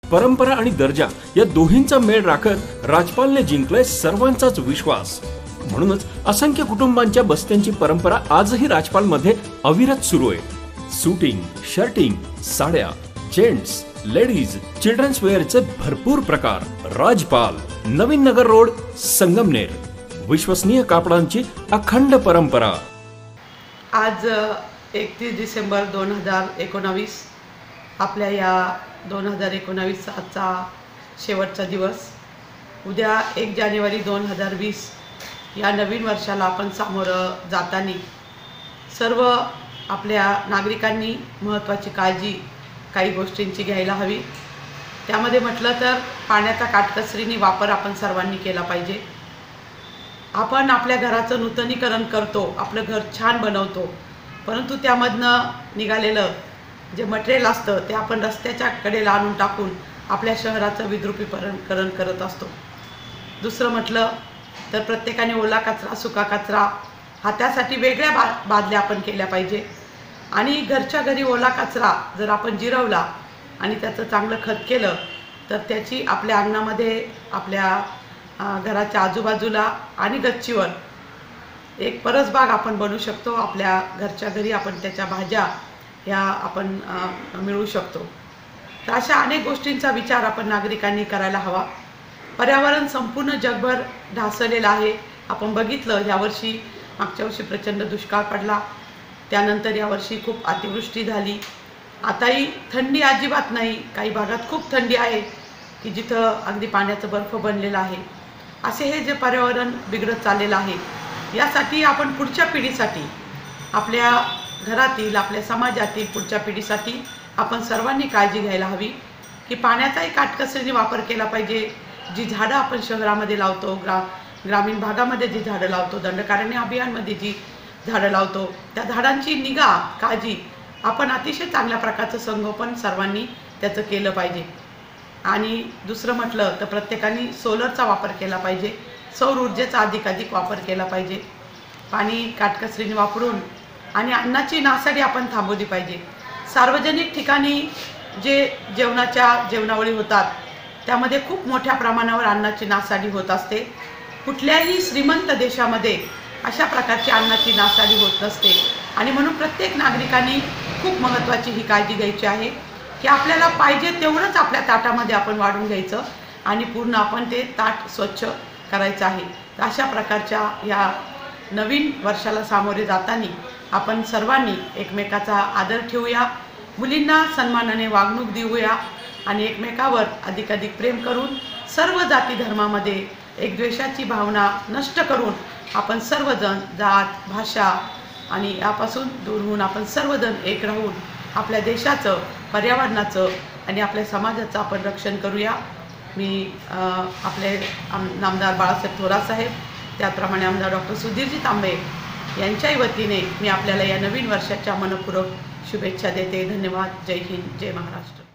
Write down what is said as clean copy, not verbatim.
परंपरा आणि दर्जा या दोहींचा मेळ राखत राजपालने जिंकलाय सर्वांचाच विश्वास। म्हणूनच असंख्य कुटुंबांच्या बस्त्यांची परंपरा आजही राजपाल मध्ये अविरत सुरू आहे। सूटिंग, शर्टिंग, साड्या, जेंट्स, लेडीज, चिल्ड्रन्स वेअरचे भरपूर प्रकार। राजपाल, नवीन नगर रोड, संगमनेर। विश्वसनीय कापडांची अखंड परंपरा। आज 31 डिसेंबर 2019 आपल्या या 2019 चा शेवटचा दिवस। उद्या 1 जानेवारी 2020 या नवीन वर्षाला आपण सामोरं जाताना सर्व आपल्या नागरिकांनी महत्त्वाची काळजी काही गोष्टींची घ्यायला हवी। त्यामध्ये म्हटलं तर पाण्याचा काटकसरीने वापर आपण सर्वांनी केला पाहिजे। आपण आपल्या घराचं नूतनीकरण करतो, आपलं घर छान बनवतो, परंतु त्यामधनं निघालेलं जे मटेरियल असतं ते आपण रस्त्याच्या कडेला आणून टाकून आपल्या शहराचं विद्रुपीकरण करत असतो। दुसरं म्हटलं तर प्रत्येकाने ओला कचरा, सुका कचरा हातासाठी वेगळ्या बादल्या आपण केल्या पाहिजे। आणि घरच्या घरी ओला कचरा जर आपण जिरवला आणि त्याचं चांगलं खत केलं तर त्याची आपल्या अंगणामध्ये, आपल्या घराच्या आजूबाजूला आणि गच्चीवर एक परसबाग आपण बनवू शकतो। आपल्या घरच्या घरी आपण त्याच्या भाज्या ह्या आपण मिळवू शकतो। तर अशा अनेक गोष्टींचा विचार आपण नागरिकांनी करायला हवा। पर्यावरण संपूर्ण जगभर ढासळलेलं आहे। आपण बघितलं यावर्षी, मागच्या वर्षी प्रचंड दुष्काळ पडला, त्यानंतर यावर्षी खूप अतिवृष्टी झाली। आताही थंडी अजिबात नाही, काही भागात खूप थंडी आहे की जिथं अगदी पाण्याचं बर्फ बनलेलं आहे। असे हे जे पर्यावरण बिघडत चाललेलं आहे, यासाठी आपण पुढच्या पिढीसाठी, आपल्या घरातील, आपल्या समाजातील पुढच्या पिढीसाठी आपण सर्वांनी काळजी घ्यायला हवी की पाण्याचाही काटकसरीने वापर केला पाहिजे। जी झाडं आपण शहरामध्ये लावतो, ग्रामीण भागामध्ये जी झाडं लावतो, दंडकारण्य अभियानमध्ये जी झाडं लावतो, त्या झाडांची निगा, काळजी आपण अतिशय चांगल्या प्रकारचं संगोपन सर्वांनी त्याचं केलं पाहिजे। आणि दुसरं म्हटलं तर प्रत्येकाने सोलरचा वापर केला पाहिजे, सौर ऊर्जेचा अधिकाधिक वापर केला पाहिजे। पाणी काटकसरीने वापरून आणि अन्नाची नासाडी आपण थांबवली पाहिजे। सार्वजनिक ठिकाणी जे जेवणावळी होतात त्यामध्ये खूप मोठ्या प्रमाणावर अन्नाची नासाडी होत असते। कुठल्याही श्रीमंत देशामध्ये अशा प्रकारची अन्नाची नासाडी होत नसते। आणि म्हणून प्रत्येक नागरिकांनी खूप महत्त्वाची ही काळजी घ्यायची आहे की आपल्याला पाहिजे तेवढंच आपल्या ताटामध्ये आपण वाढून घ्यायचं आणि पूर्ण आपण ते ताट स्वच्छ करायचं आहे। तर अशा प्रकारच्या या नवीन वर्षाला सामोरे जाताना आपण सर्वांनी एकमेकाचा आदर ठेवूया, मुलींना सन्मानाने वागणूक देऊया आणि एकमेकावर अधिकाधिक प्रेम करून सर्व जाती धर्मामध्ये एक द्वेषाची भावना नष्ट करून आपण सर्वजण जात, भाषा आणि यापासून दूर होऊन आपण सर्वजण एक राहून आपल्या देशाचं, पर्यावरणाचं आणि आपल्या समाजाचं आपण रक्षण करूया। मी आपले नामदार बाळासाहेब थोरात साहेब, त्याचप्रमाणे आमदार डॉक्टर सुधीरजी तांबे यांच्याही वतीने मी आपल्याला या नवीन वर्षाच्या मनपूर्वक शुभेच्छा देते। धन्यवाद। जय हिंद, जय महाराष्ट्र।